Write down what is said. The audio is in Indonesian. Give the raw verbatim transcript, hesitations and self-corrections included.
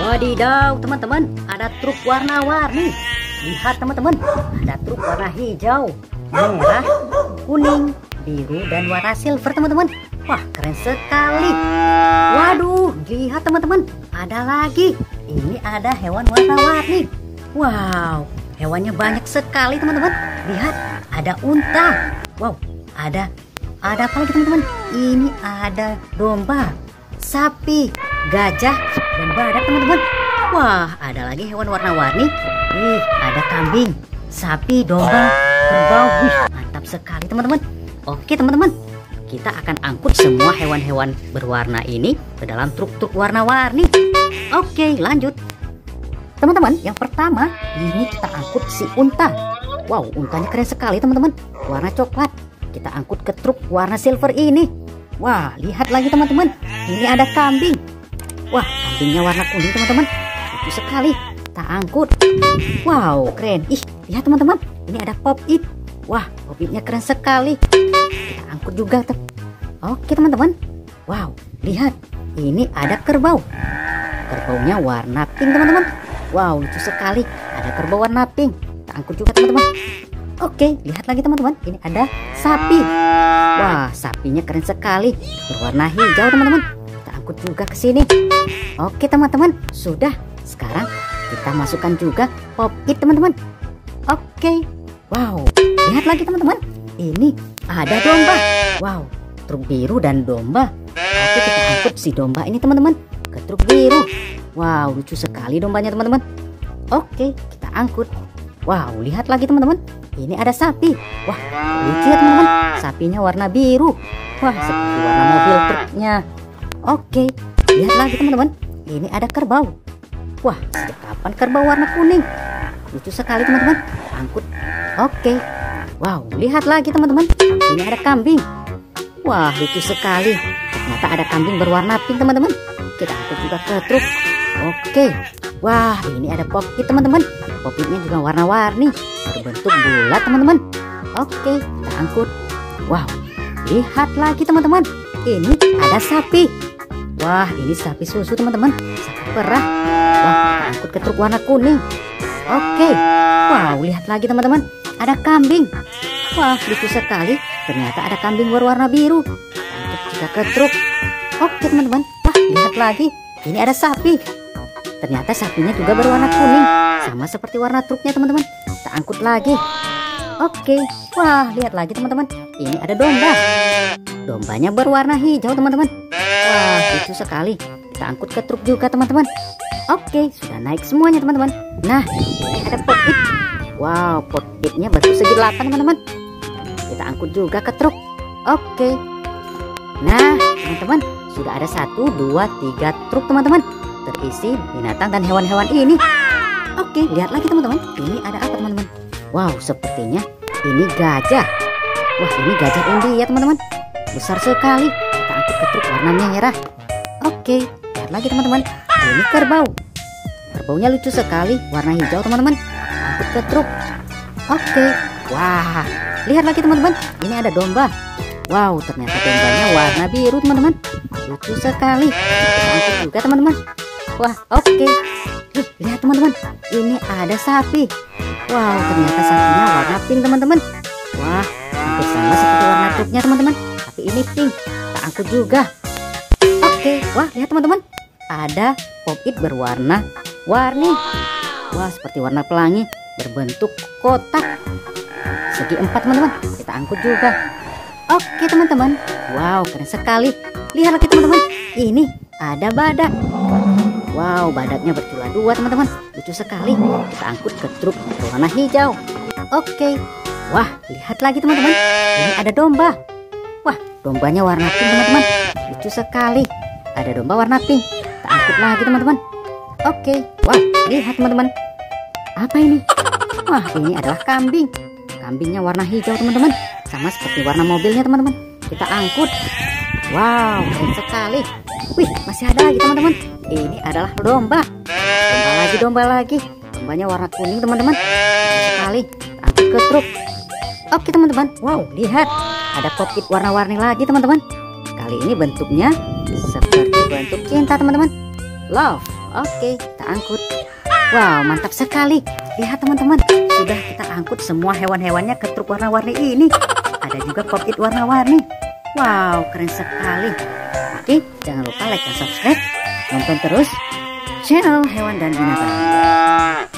Wadidaw teman-teman, ada truk warna-warni. Lihat teman-teman, ada truk warna hijau, merah, kuning, biru, dan warna silver teman-teman. Wah, keren sekali. Waduh, lihat teman-teman, ada lagi. Ini ada hewan warna-warni. Wow, hewannya banyak sekali teman-teman. Lihat, ada unta. Wow, ada ada apa lagi teman-teman? Ini ada domba, sapi, gajah, dan badak teman-teman. Wah, ada lagi hewan warna-warni. Ih, ada kambing, sapi, domba, kerbau. Wih, mantap sekali teman-teman. Oke teman-teman, kita akan angkut semua hewan-hewan berwarna ini ke dalam truk-truk warna-warni. Oke, lanjut. Teman-teman, yang pertama ini kita angkut si unta. Wow, untanya keren sekali teman-teman, warna coklat. Kita angkut ke truk warna silver ini. Wah, lihat lagi teman-teman, ini ada kambing. Wah, kambingnya warna kuning teman-teman, lucu sekali. Kita angkut. Wow, keren. Ih, lihat teman-teman, ini ada pop-it. Wah, pop-itnya keren sekali. Kita angkut juga tuh. Oke teman-teman. Wow, lihat, ini ada kerbau. Kerbaunya warna pink teman-teman. Wow, lucu sekali. Ada kerbau warna pink. Kita angkut juga teman-teman. Oke, lihat lagi teman-teman, ini ada sapi. Wah, sapinya keren sekali, berwarna hijau teman-teman. Kita angkut juga ke sini. Oke teman-teman, sudah. Sekarang kita masukkan juga pop-it teman-teman. Oke. Wow, lihat lagi teman-teman, ini ada domba. Wow, truk biru dan domba. Oke, kita angkut si domba ini teman-teman ke truk biru. Wow, lucu sekali dombanya teman-teman. Oke, kita angkut. Wow, lihat lagi teman-teman, ini ada sapi. Wah, lucu ya teman-teman, sapinya warna biru. Wah, seperti warna mobil truknya. Oke, lihat lagi teman-teman, ini ada kerbau. Wah, sejak kapan kerbau warna kuning? Lucu sekali teman-teman. Angkut. Oke. Wow, lihat lagi teman-teman, ini ada kambing. Wah, lucu sekali. Ternyata ada kambing berwarna pink teman-teman. Kita angkut juga ke truk. Oke. Wah, ini ada pop-it teman-teman. Pop-itnya juga warna-warni, berbentuk bulat teman-teman. Oke, kita angkut. Wow, lihat lagi teman-teman, ini ada sapi. Wah, ini sapi susu teman-teman, sapi perah. Wah, kita angkut ke truk warna kuning. Oke. Wow, lihat lagi teman-teman, ada kambing. Wah, lucu sekali. Ternyata ada kambing berwarna biru. Kita angkut juga ke truk. Oke teman-teman. Wah, lihat lagi, ini ada sapi. Ternyata sapinya juga berwarna kuning, sama seperti warna truknya teman-teman. Kita angkut lagi. Oke. Wah, lihat lagi teman-teman, ini ada domba. Dombanya berwarna hijau teman-teman. Wah, lucu sekali. Kita angkut ke truk juga teman-teman. Oke, sudah naik semuanya teman-teman. Nah, ini ada pop-it. Wow, pop-itnya bentuk segi delapan teman-teman. Kita angkut juga ke truk. Oke. Nah, teman-teman, sudah ada satu, dua, tiga truk teman-teman, terisi binatang dan hewan-hewan ini. Oke, lihat lagi teman-teman, ini ada apa teman-teman? Wow, sepertinya ini gajah. Wah, ini gajah India teman-teman, besar sekali. Kita angkut ke truk warna merah. Oke, lihat lagi teman-teman, ini kerbau. Kerbaunya lucu sekali, warna hijau teman-teman. Angkut ke truk. Oke. Wah, lihat lagi teman-teman, ini ada domba. Wow, ternyata dombanya warna biru teman-teman, lucu sekali. Kita angkut juga teman-teman. Wah, oke. Ih, lihat teman-teman, ini ada sapi. Wow, ternyata sapinya warna pink teman-teman. Wah, hampir sama seperti warna truknya teman-teman, tapi ini pink. Kita angkut juga. Oke. Wah, lihat teman-teman, ada pop-it berwarna warni. Wah, seperti warna pelangi, berbentuk kotak segi empat teman-teman. Kita angkut juga. Oke teman-teman. Wow, keren sekali. Lihat lagi teman-teman, ini ada badak. Wow, badaknya bercula dua teman-teman, lucu sekali. Kita angkut ke truk warna hijau. Oke. Wah, lihat lagi teman-teman, ini ada domba. Wah, dombanya warna pink teman-teman, lucu sekali. Ada domba warna pink. Kita angkut lagi teman-teman. Oke. Wah, lihat teman-teman, apa ini? Wah, ini adalah kambing. Kambingnya warna hijau teman-teman, sama seperti warna mobilnya teman-teman. Kita angkut. Wow, keren sekali. Wih, masih ada lagi teman-teman. Ini adalah domba. Domba lagi, domba lagi. Dombanya warna kuning teman-teman, keren sekali. Kita angkut ke truk. Oke teman-teman. Wow, lihat, ada pop-it warna-warni lagi teman-teman. Kali ini bentuknya seperti bentuk cinta teman-teman. Love. Oke, kita angkut. Wow, mantap sekali. Lihat teman-teman, sudah kita angkut semua hewan-hewannya ke truk warna-warni ini. Ada juga pop it warna-warni. Wow, keren sekali. Oke, jangan lupa like dan subscribe. Nonton terus channel Hewan dan Binatang.